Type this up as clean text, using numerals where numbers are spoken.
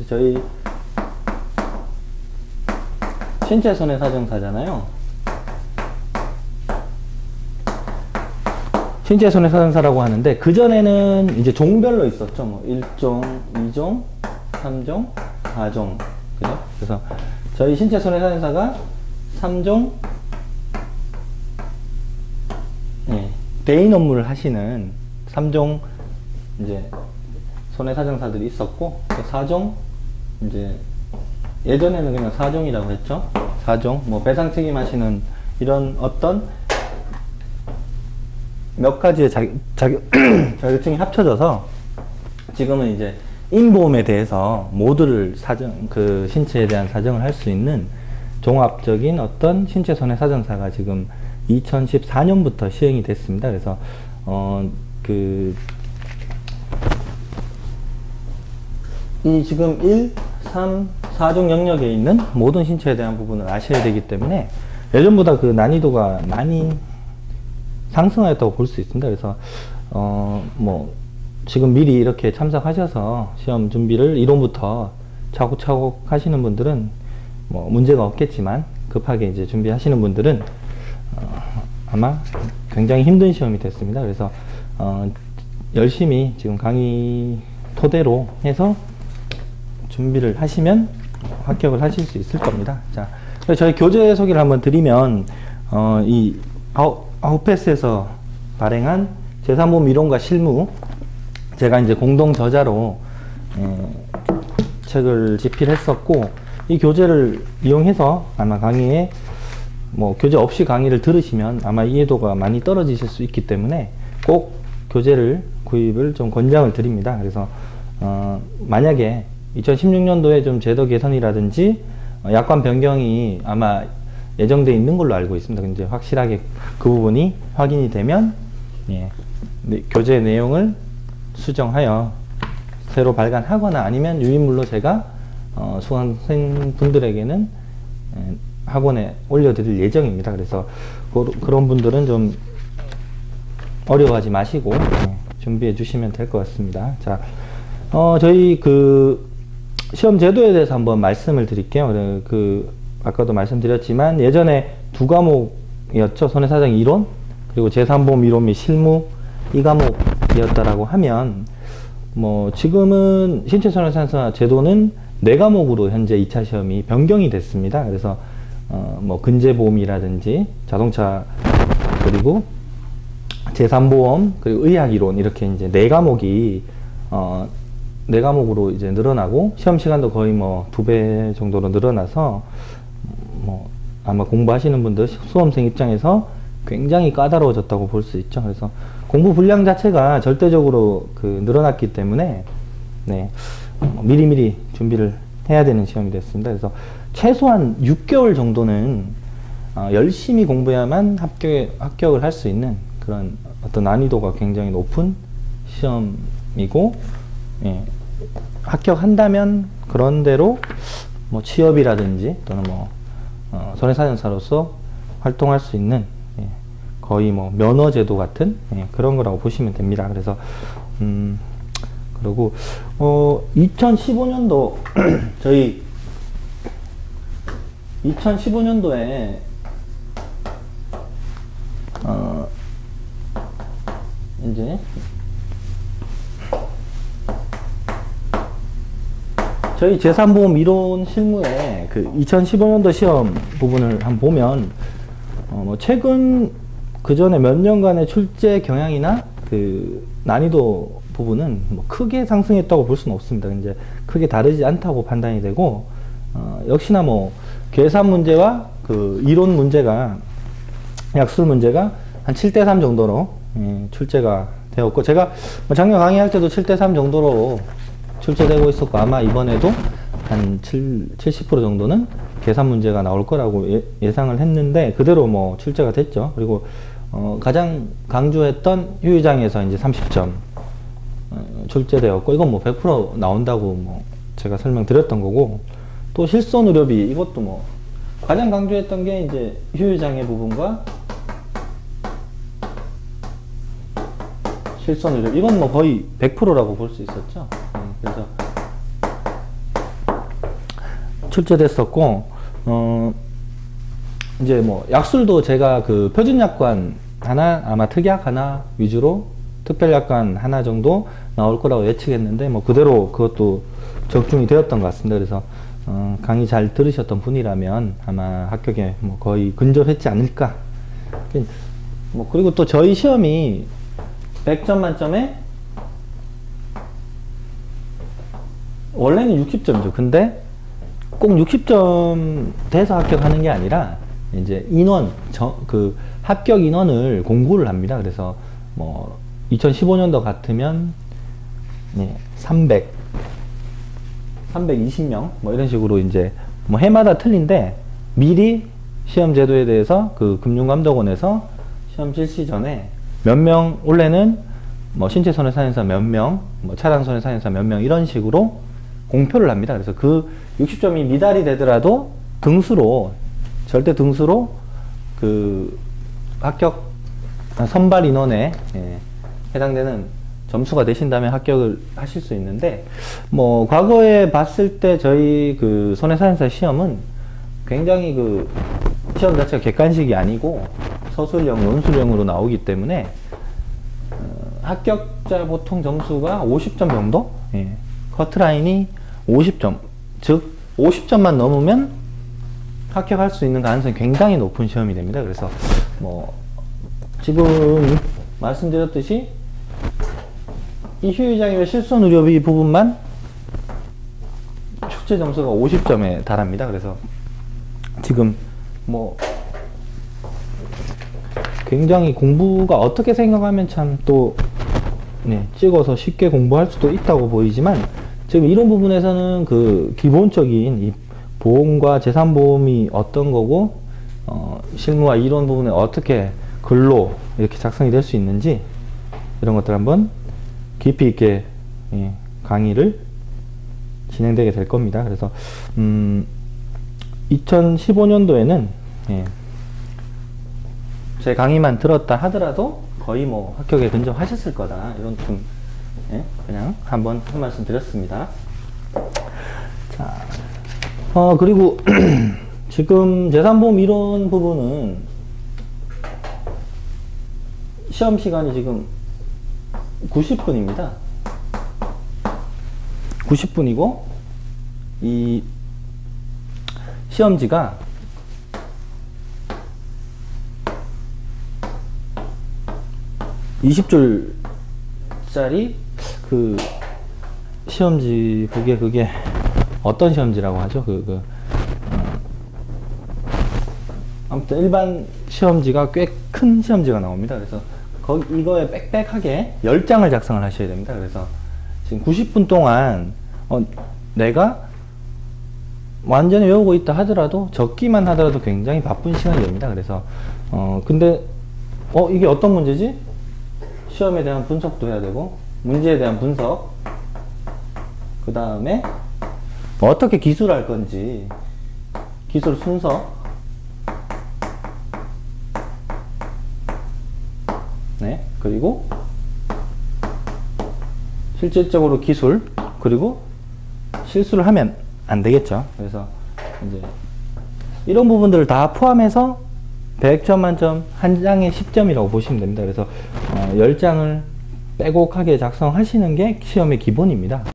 저희 신체 손해사정사잖아요. 신체 손해사정사라고 하는데, 그전에는 이제 종별로 있었죠. 뭐 1종, 2종, 3종, 4종. 그죠? 그래서 저희 신체 손해사정사가 3종, 대인 업무를 하시는 3종 이제 손해사정사들이 있었고, 4종 이제 예전에는 그냥 4종이라고 했죠. 4종 뭐 배상 책임하시는 이런 어떤 몇 가지의 자격증이 합쳐져서 지금은 이제 인보험에 대해서 모두를 그 신체에 대한 사정을 할 수 있는 종합적인 어떤 신체 손해사정사가 지금 2014년부터 시행이 됐습니다. 그래서 이 지금 1, 3, 4종 영역에 있는 모든 신체에 대한 부분을 아셔야 되기 때문에 예전보다 그 난이도가 많이 상승하였다고 볼 수 있습니다. 그래서 뭐 지금 미리 이렇게 참석하셔서 시험 준비를 이론부터 차곡차곡 하시는 분들은 뭐 문제가 없겠지만, 급하게 이제 준비하시는 분들은 아마 굉장히 힘든 시험이 됐습니다. 그래서 열심히 지금 강의 토대로 해서 준비를 하시면 합격을 하실 수 있을 겁니다. 자, 저희 교재 소개를 한번 드리면, 이 아웃패스에서 발행한 제3보험 이론과 실무, 제가 이제 공동 저자로 책을 집필했었고, 이 교재를 이용해서 아마 강의에 뭐 교재 없이 강의를 들으시면 아마 이해도가 많이 떨어지실 수 있기 때문에 꼭 교재를 구입을 좀 권장을 드립니다. 그래서 만약에 2016년도에 좀 제도 개선이라든지 약관 변경이 아마 예정되어 있는 걸로 알고 있습니다. 이제 확실하게 그 부분이 확인이 되면 교재 내용을 수정하여 새로 발간하거나 아니면 유인물로 제가 수강생분들에게는 학원에 올려드릴 예정입니다. 그래서 그런 분들은 좀 어려워하지 마시고 준비해 주시면 될 것 같습니다. 자, 저희 그 시험 제도에 대해서 한번 말씀을 드릴게요. 아까도 말씀드렸지만 예전에 두 과목이었죠. 손해사정 이론, 그리고 제3보험 이론 및 실무, 이 과목이었다라고 하면, 뭐 지금은 신체손해사정사 제도는 4과목으로 현재 2차 시험이 변경이 됐습니다. 그래서 뭐 근제보험이라든지 자동차, 그리고 제3보험, 그리고 의학이론, 이렇게 이제 4과목이 4과목으로 이제 늘어나고, 시험 시간도 거의 뭐 2배 정도로 늘어나서 뭐 아마 공부하시는 분들, 수험생 입장에서 굉장히 까다로워졌다고 볼 수 있죠. 그래서 공부 분량 자체가 절대적으로 늘어났기 때문에 미리미리 준비를 해야 되는 시험이 됐습니다. 그래서 최소한 6개월 정도는 열심히 공부해야만 합격을 할 수 있는 그런 어떤 난이도가 굉장히 높은 시험이고, 합격한다면 그런대로 뭐 취업이라든지 또는 뭐 손해사정사로서 활동할 수 있는 거의 뭐 면허제도 같은 그런 거라고 보시면 됩니다. 그래서 그리고 2015년도 저희 2015년도에 이제 저희 제3보험 이론 실무에 2015년도 시험 부분을 한번 보면 뭐 최근 그전에 몇 년간의 출제 경향이나 난이도 부분은 뭐 크게 상승했다고 볼 수는 없습니다. 이제 크게 다르지 않다고 판단이 되고, 역시나 뭐 계산 문제와 이론 문제가, 약술 문제가 한 7대3 정도로 출제가 되었고, 제가 작년 강의할 때도 7대3 정도로 출제되고 있었고, 아마 이번에도 한 70% 정도는 계산 문제가 나올 거라고 예상을 했는데 그대로 뭐 출제가 됐죠. 그리고 가장 강조했던 휴유장에서 이제 30점 출제되었고, 이건 뭐 100% 나온다고 뭐 제가 설명드렸던 거고, 또 실손 의료비, 이것도 뭐 가장 강조했던 게 이제 휴유장애 부분과 실손 의료비, 이건 뭐 거의 100%라고 볼 수 있었죠. 그래서 출제됐었고, 이제 뭐 약술도 제가 그 표준약관 하나, 아마 특약 하나 위주로 특별약관 하나 정도 나올 거라고 예측했는데, 뭐 그대로 그것도 적중이 되었던 것 같습니다. 그래서 강의 잘 들으셨던 분이라면 아마 합격에 뭐 거의 근접했지 않을까. 뭐 그리고 또 저희 시험이 100점 만점에 원래는 60점이죠. 근데 꼭 60점 돼서 합격하는 게 아니라 이제 인원, 그 합격 인원을 공고를 합니다. 그래서 뭐 2015년도 같으면 320명 뭐 이런 식으로 이제 뭐 해마다 틀린데 미리 시험 제도에 대해서 그 금융감독원에서 시험 실시 전에 몇 명, 원래는 뭐 신체 손해사연사 몇 명, 뭐 차량 손해사연사 몇 명 이런 식으로 공표를 합니다. 그래서 그 60점이 미달이 되더라도 등수로, 절대 등수로 그 합격 선발 인원에 해당되는 점수가 되신다면 합격을 하실 수 있는데, 뭐 과거에 봤을 때 저희 그 손해사연사 시험은 굉장히 그 시험 자체가 객관식이 아니고 서술형, 논술형으로 나오기 때문에 합격자 보통 점수가 50점 정도? 커트라인이 50점, 즉 50점만 넘으면 합격할 수 있는 가능성이 굉장히 높은 시험이 됩니다. 그래서 뭐 지금 말씀드렸듯이 이 휴유장애와 실손 의료비 부분만 출제 점수가 50점에 달합니다. 그래서 지금 뭐 굉장히 공부가 어떻게 생각하면 참 또 찍어서 쉽게 공부할 수도 있다고 보이지만, 지금 이런 부분에서는 그 기본적인 이 보험과 재산보험이 어떤 거고 실무와 이론 부분에 어떻게 글로 이렇게 작성이 될 수 있는지 이런 것들 한번 깊이 있게 강의를 진행되게 될 겁니다. 그래서 2015년도에는 제 강의만 들었다 하더라도 거의 뭐 합격에 근접하셨을 거다, 이런 좀 그냥 한번 한 말씀 드렸습니다. 자, 그리고 지금 재산보험 이론 부분은 시험 시간이 지금 90분입니다. 90분이고 이 시험지가 (20줄짜리) 그 시험지, 그게 어떤 시험지라고 하죠? 아무튼 일반 시험지가 꽤 큰 시험지가 나옵니다. 그래서 이거에 빽빽하게 10장을 작성을 하셔야 됩니다. 그래서 지금 90분 동안 내가 완전히 외우고 있다 하더라도, 적기만 하더라도 굉장히 바쁜 시간이 됩니다. 그래서 근데 이게 어떤 문제지? 시험에 대한 분석도 해야 되고, 문제에 대한 분석, 그 다음에 어떻게 기술할 건지 기술 순서, 그리고 실질적으로 기술, 그리고 실수를 하면 안 되겠죠. 그래서 이제 이런 부분들을 다 포함해서 100점 만점 한 장에 10점이라고 보시면 됩니다. 그래서 10장을 빼곡하게 작성하시는 게 시험의 기본입니다.